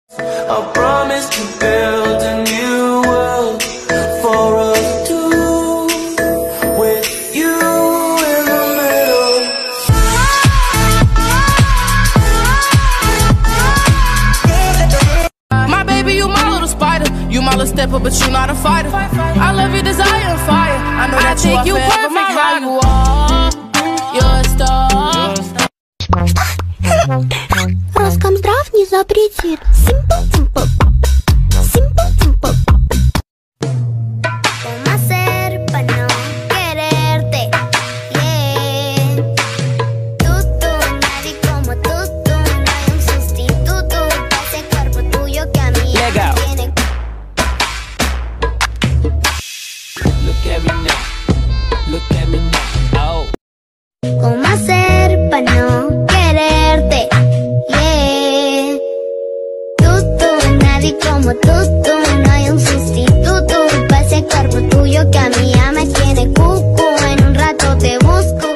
I promise to build a new world for us two, with you in the middle. My baby, you my little spider. You my little stepper, but you not a fighter. I love your desire and fire. I know that you are perfect how you are. You're a star. Роскомздрав не запретит. Simple, simple. Simple, simple. ¿Cómo hacer para no quererte? Yeah. Tú, nadie como tú. No hay un sustituto para ese cuerpo tuyo que a mí me tiene. Look at me now. Look at me now. Oh. ¿Cómo hacer para no quererte? Yeah. Tú, nadie como tú. No hay un sustituto para ese cuerpo tuyo que a mí ya me tiene cucu. En un rato te busco.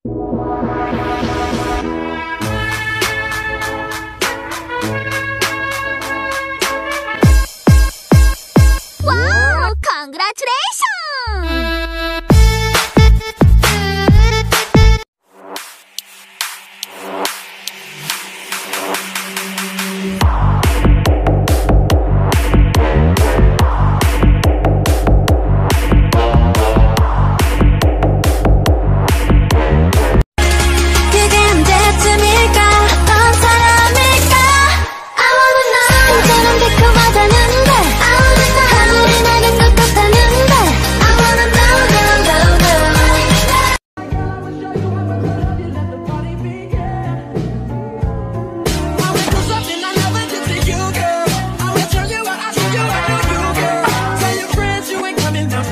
¡Wow! ¡Congratulations!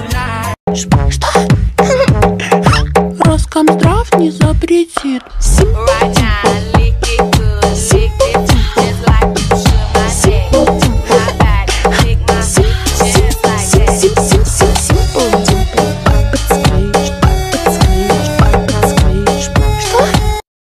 Роскомздрав не запретит.